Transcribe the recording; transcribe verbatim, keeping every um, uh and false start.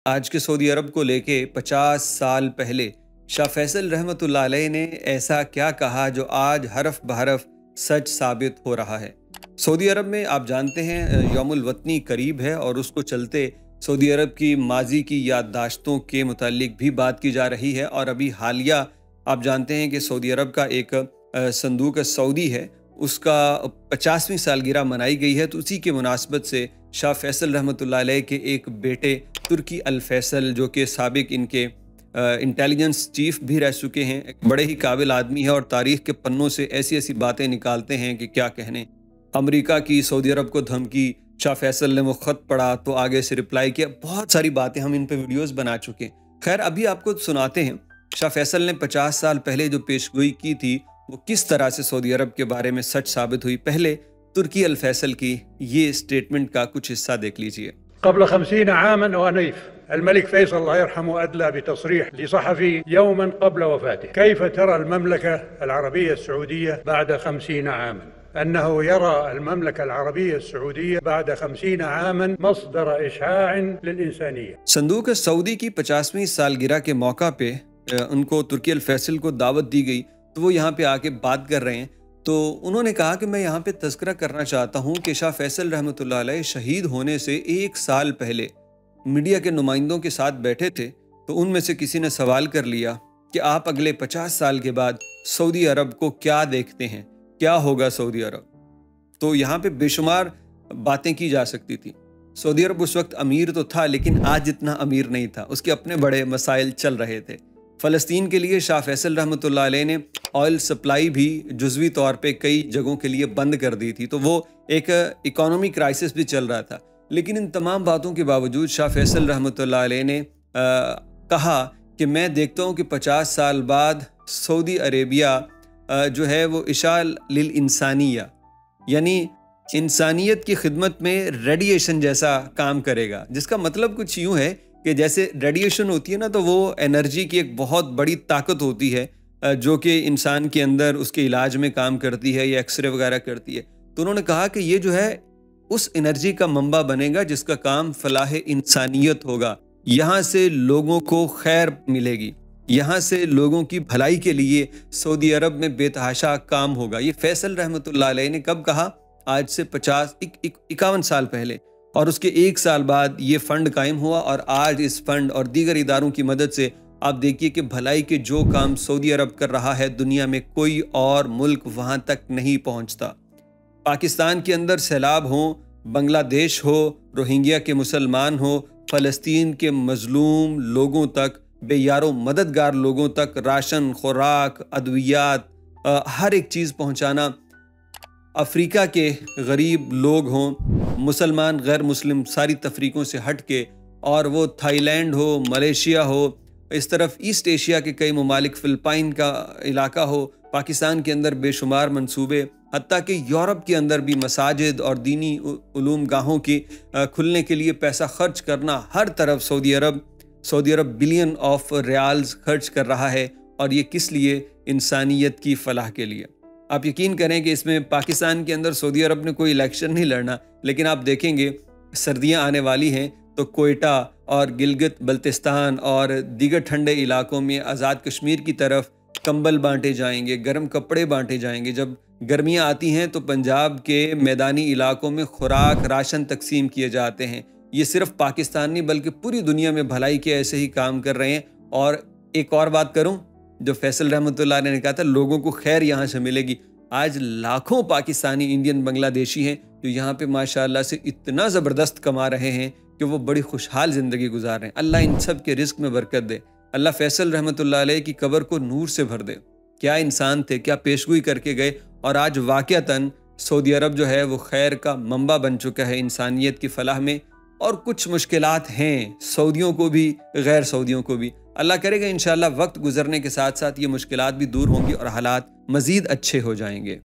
آج کے سعودی عرب کو لے کے پچاس سال پہلے شاہ فیصل رحمۃ اللہ علیہ نے ایسا کیا کہا جو آج حرف بحرف سچ ثابت ہو رہا ہے۔ سعودی عرب میں آپ جانتے ہیں یوم الوطنی قریب ہے اور اس کو چلتے سعودی عرب کی ماضی کی یادداشتوں کے متعلق بھی بات کی جا رہی ہے، اور ابھی حالیہ آپ جانتے ہیں کہ سعودی عرب کا ایک صندوق سعودی ہے، اس کا پچاسویں سالگرہ منائی گئی ہے، تو اسی کے مناسبت سے شاہ فیصل رحمۃ اللہ علیہ کے ایک بیٹے ترکی الفیصل، جو کہ سابق ان کے انٹیلیجنس چیف بھی رہ چکے ہیں، ایک بڑے ہی قابل آدمی ہے اور تاریخ کے پنوں سے ایسی ایسی باتیں نکالتے ہیں کہ کیا کہنے۔ امریکہ کی سعودی عرب کو دھمکی، شاہ فیصل نے وہ خط پڑھا تو آگے سے رپلائی کیا، بہت ساری باتیں ہم ان پہ ویڈیوز بنا چکے ہیں۔ خیر ابھی آپ کو سناتے ہیں شاہ فیصل نے پچاس سال پہلے جو پیشگوئی کی تھی وہ کس طرح سے سعودی عرب کے بارے میں سچ ثابت ہوئی۔ پہلے ترکی الفیصل کی یہ سٹیٹمنٹ کا کچھ حصہ دیکھ لیجئے۔ قبل خمسين عاما وأنيف الملك فيصل الله يرحمه أدلى بتصريح لصحفي يوما قبل وفاته: كيف ترى المملكة العربية السعودية بعد خمسين عاما؟ أنه يرى المملكة العربية السعودية بعد خمسين عاما مصدر إشعاع للإنسانية۔ صندوق سعودی کی پچاسویں سالگرہ کے موقع پہ ان کو ترکی الفیصل کو دعوت دی گئی تو وہ یہاں پہ آ کے بات کر رہے ہیں، تو انہوں نے کہا کہ میں یہاں پہ تذکرہ کرنا چاہتا ہوں کہ شاہ فیصل رحمۃ اللہ علیہ شہید ہونے سے ایک سال پہلے میڈیا کے نمائندوں کے ساتھ بیٹھے تھے، تو ان میں سے کسی نے سوال کر لیا کہ آپ اگلے پچاس سال کے بعد سعودی عرب کو کیا دیکھتے ہیں، کیا ہوگا سعودی عرب؟ تو یہاں پہ بے شمار باتیں کی جا سکتی تھی۔ سعودی عرب اس وقت امیر تو تھا لیکن آج اتنا امیر نہیں تھا، اس کے اپنے بڑے مسائل چل رہے تھے۔ فلسطین کے لیے شاہ فیصل رحمۃ اللہ علیہ نے آئل سپلائی بھی جزوی طور پہ کئی جگہوں کے لیے بند کر دی تھی، تو وہ ایک اکانومی کرائسس بھی چل رہا تھا۔ لیکن ان تمام باتوں کے باوجود شاہ فیصل رحمۃ اللہ علیہ نے آ, کہا کہ میں دیکھتا ہوں کہ پچاس سال بعد سعودی عربیہ آ, جو ہے وہ اشاع للانسانیہ، یعنی انسانیت کی خدمت میں ریڈیشن جیسا کام کرے گا، جس کا مطلب کچھ یوں ہے کہ جیسے ریڈیشن ہوتی ہے نا، تو وہ انرجی کی ایک بہت بڑی طاقت ہوتی ہے جو کہ انسان کے اندر اس کے علاج میں کام کرتی ہے یا ایکس رے وغیرہ کرتی ہے۔ تو انہوں نے کہا کہ یہ جو ہے اس انرجی کا منبع بنے گا جس کا کام فلاح انسانیت ہوگا، یہاں سے لوگوں کو خیر ملے گی، یہاں سے لوگوں کی بھلائی کے لیے سعودی عرب میں بے تحاشا کام ہوگا۔ یہ فیصل رحمۃ اللہ علیہ نے کب کہا؟ آج سے پچاس اکاون سال پہلے، اور اس کے ایک سال بعد یہ فنڈ قائم ہوا، اور آج اس فنڈ اور دیگر اداروں کی مدد سے آپ دیکھیے کہ بھلائی کے جو کام سعودی عرب کر رہا ہے دنیا میں کوئی اور ملک وہاں تک نہیں پہنچتا۔ پاکستان کے اندر سیلاب ہوں، بنگلہ دیش ہو، روہنگیا کے مسلمان ہو، فلسطین کے مظلوم لوگوں تک، بے یار و مددگار لوگوں تک راشن، خوراک، ادویات، ہر ایک چیز پہنچانا، افریقہ کے غریب لوگ ہوں، مسلمان غیر مسلم ساری تفریقوں سے ہٹ کے، اور وہ تھائی لینڈ ہو، ملیشیا ہو، اس طرف ایسٹ ایشیا کے کئی ممالک، فلپائن کا علاقہ ہو، پاکستان کے اندر بے شمار منصوبے، حتیٰ کہ یورپ کے اندر بھی مساجد اور دینی علوم گاہوں کی کھلنے کے لیے پیسہ خرچ کرنا، ہر طرف سعودی عرب سعودی عرب بلین آف ریالز خرچ کر رہا ہے، اور یہ کس لیے؟ انسانیت کی فلاح کے لیے۔ آپ یقین کریں کہ اس میں پاکستان کے اندر سعودی عرب نے کوئی الیکشن نہیں لڑنا، لیکن آپ دیکھیں گے سردیاں آنے والی ہیں تو کوئٹہ اور گلگت بلتستان اور دیگر ٹھنڈے علاقوں میں آزاد کشمیر کی طرف کمبل بانٹے جائیں گے، گرم کپڑے بانٹے جائیں گے۔ جب گرمیاں آتی ہیں تو پنجاب کے میدانی علاقوں میں خوراک، راشن تقسیم کیے جاتے ہیں۔ یہ صرف پاکستان نہیں بلکہ پوری دنیا میں بھلائی کے ایسے ہی کام کر رہے ہیں۔ اور ایک اور بات کروں، جو فیصل رحمۃ اللہ علیہ نے کہا تھا لوگوں کو خیر یہاں سے ملے گی، آج لاکھوں پاکستانی، انڈین، بنگلہ دیشی ہیں جو یہاں پہ ماشاءاللہ سے اتنا زبردست کما رہے ہیں کہ وہ بڑی خوشحال زندگی گزار رہے ہیں۔ اللہ ان سب کے رزق میں برکت دے، اللہ فیصل رحمۃ اللہ علیہ کی قبر کو نور سے بھر دے۔ کیا انسان تھے، کیا پیشگوئی کر کے گئے، اور آج واقعتاً سعودی عرب جو ہے وہ خیر کا منبع بن چکا ہے انسانیت کی فلاح میں۔ اور کچھ مشکلات ہیں سعودیوں کو بھی، غیر سعودیوں کو بھی، اللہ کرے گا انشاءاللہ وقت گزرنے کے ساتھ ساتھ یہ مشکلات بھی دور ہوں گی اور حالات مزید اچھے ہو جائیں گے۔